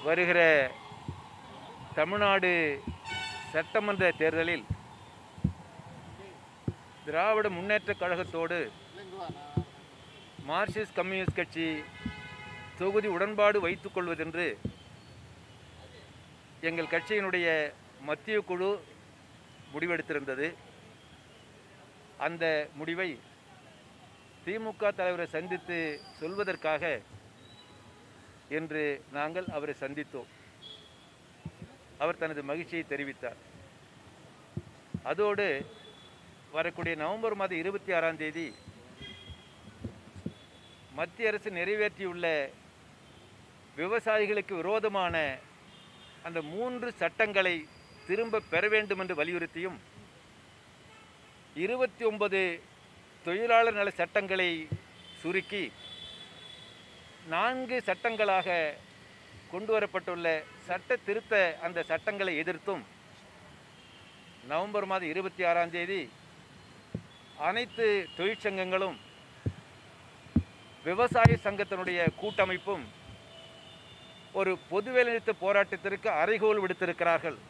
வருகிற தமிழ்நாடு சட்டமன்ற தேர்தலில் திராவிட முன்னேற்றக் கழகத்தோடு மார்க்சிஸ்ட் கம்யூனிஸ்ட் கட்சி தொகுதி உடன்பாடு வைத்துக் கொள்வதென்று எங்கள் கட்சியினுடைய மத்திய குழு முடிவெடுத்திருந்தது. அந்த முடிவை திமுக தலைவரை சந்தித்து சொல்வதற்காக இன்று நாங்கள் அவரை சந்தித்தோம். அவர் தனது மகிழ்ச்சியை தெரிவித்தார். அதோடு வரக்கூடிய நவம்பர் மாதம் 26ஆம் தேதி மத்திய அரசு நிறைவேற்றியுள்ள விவசாயிகளுக்கு விரோதமான அந்த 3 சட்டங்களை திரும்ப பெற வேண்டும் என்று வலியுறுத்தியும் 29 தொழிலாளர் நல சட்டங்களை சுருக்கி 4 சட்டங்களாக கொண்டு வரப்பட்டுள்ள சட்ட திருத்த அந்த சட்டங்களை எதிர்த்தும் நவம்பர் மாதம் 26ஆம் தேதி அனைத்து தொழிற்சங்கங்களும் விவசாய சங்கத்தினுடைய கூட்டமைப்பும் ஒரு பொது வேலைநிறுத்த போராட்டத்திற்கு அறைகோல் விடுத்திருக்கிறார்கள்.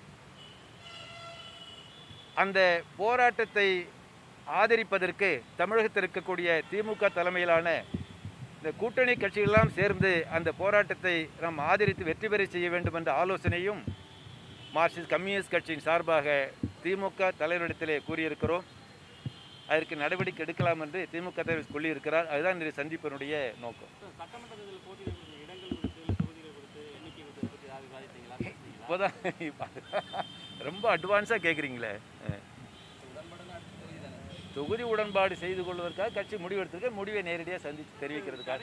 அந்த போராட்டத்தை ஆதரிப்பதற்கு தமிழகத்தில் இருக்கக்கூடிய திமுக தலைமையிலான இந்த கூட்டணி கட்சிகளெல்லாம் சேர்ந்து அந்த போராட்டத்தை நாம் ஆதரித்து வெற்றி பெற செய்ய வேண்டும் என்ற ஆலோசனையும் மார்க்சிஸ்ட் கம்யூனிஸ்ட் கட்சியின் சார்பாக திமுக தலைவரிடத்திலே கூறியிருக்கிறோம். அதற்கு நடவடிக்கை எடுக்கலாம் என்று திமுக தலைவர் சொல்லியிருக்கிறார். அதுதான் இந்த சந்திப்பினுடைய நோக்கம். இப்போதான் ரொம்ப அட்வான்ஸாக கேட்குறீங்களே. தொகுதி உடன்பாடு செய்து கொள்வதற்காக கட்சி முடிவெடுத்திருக்க முடிவை நேரடியாக சந்தித்து தெரிவிக்கிறதுக்காக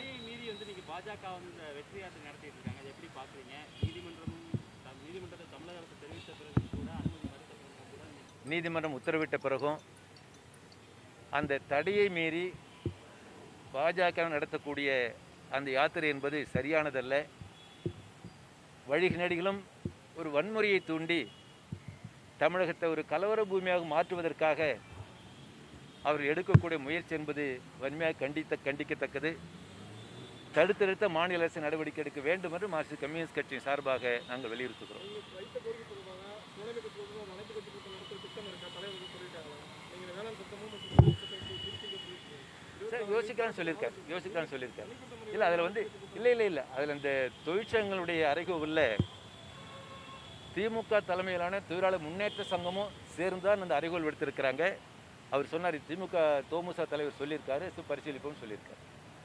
நீதிமன்றம் உத்தரவிட்ட பிறகும் அந்த தடையை மீறி பாஜக நடத்தக்கூடிய அந்த யாத்திரை என்பது சரியானதல்ல. வழிநெடுகிலும் ஒரு வன்முறையை தூண்டி தமிழகத்தை ஒரு கலவர பூமியாக மாற்றுவதற்காக அவர் எடுக்கக்கூடிய முயற்சி என்பது வன்மையாக கண்டிக்கத்தக்கது. தடுத்த மாநில அரசு நடவடிக்கை எடுக்க வேண்டும் என்று மார்க்சிஸ்ட் கம்யூனிஸ்ட் கட்சியின் சார்பாக நாங்கள் வலியுறுத்துகிறோம். யோசிக்கான்னு சொல்லியிருக்காரு. இல்லை அதில் இல்லை அதில் இந்த தொழிற்சங்கங்களுடைய அறைகூவலில் திமுக தலைமையிலான தொழிலாளர் முன்னேற்ற சங்கமும் சேர்ந்து தான் அந்த அறைகோல் எடுத்திருக்கிறாங்க. அவர் சொன்னார், திமுக தோமுசா தலைவர் சொல்லியிருக்காரு, பரிசீலிப்போம்னு சொல்லியிருக்காரு.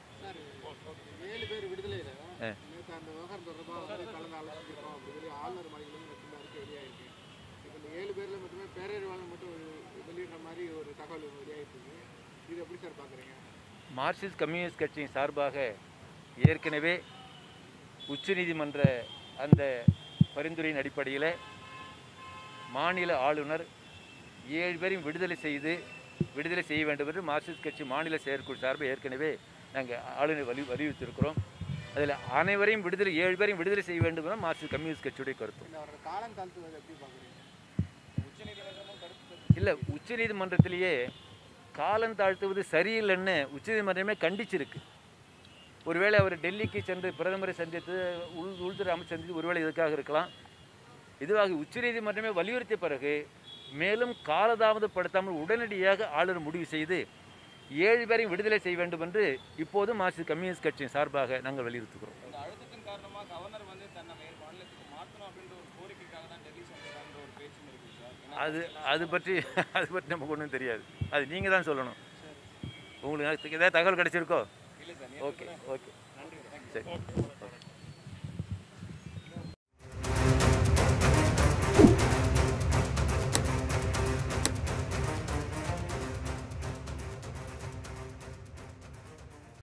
7 பேர் விடுதலையில் அந்த விவகாரம் தொடர்பாக கலந்து ஆலோசிக்கிறோம் அப்படி சொல்லி ஆளுநர் மாளிகையிலும் அறிக்கை வெளியாகிருக்கு. இப்போ இந்த 7 பேரில் மட்டுமே பேரறிவாளன் மட்டும் வெளியிடுற மாதிரி ஒரு தகவல் வெளியாகிருக்கு. இது எப்படி சார் பார்க்குறீங்க? மார்க்சிஸ்ட் கம்யூனிஸ்ட் கட்சியின் சார்பாக ஏற்கனவே உச்சநீதிமன்ற அந்த பரிந்துரையின் அடிப்படையில் மாநில ஆளுநர் 7 பேரையும் விடுதலை செய்ய வேண்டும் என்று மார்க்சிஸ்ட் கட்சி மாநில செயற்குழு சார்பை ஏற்கனவே நாங்கள் ஆளுநர் வலியுறுத்தியிருக்கிறோம். அதில் அனைவரையும் 7 பேரையும் விடுதலை செய்ய வேண்டும் என்று மார்க்சிஸ்ட் கம்யூனிஸ்ட் கட்சியுடைய கருத்து. இல்லை, உச்சநீதிமன்றத்திலேயே காலம் தாழ்த்துவது சரியில்லைன்னு உச்சநீதிமன்றமே கண்டிச்சிருக்கு. ஒருவேளை அவர் டெல்லிக்கு சென்று பிரதமரை சந்தித்து உள்துறை அமைச்சர் சந்தித்து ஒருவேளை இதுக்காக இருக்கலாம். இதுவாக உச்சநீதிமன்றமே வலியுறுத்திய பிறகு மேலும் காலதாமதப்படுத்தாமல் உடனடியாக ஆளுநர் முடிவு செய்து 7 பேரையும் விடுதலை செய்ய வேண்டும் என்று இப்போது மார்க்சிஸ்ட் கம்யூனிஸ்ட் கட்சியின் சார்பாக நாங்கள் வலியுறுத்துகிறோம். அது பற்றி நமக்கு ஒன்றும் தெரியாது. அது நீங்கள் தான் சொல்லணும். உங்களுக்கு ஏதாவது தகவல் கிடைச்சிருக்கோ? ஓகே, நன்றி, சரி.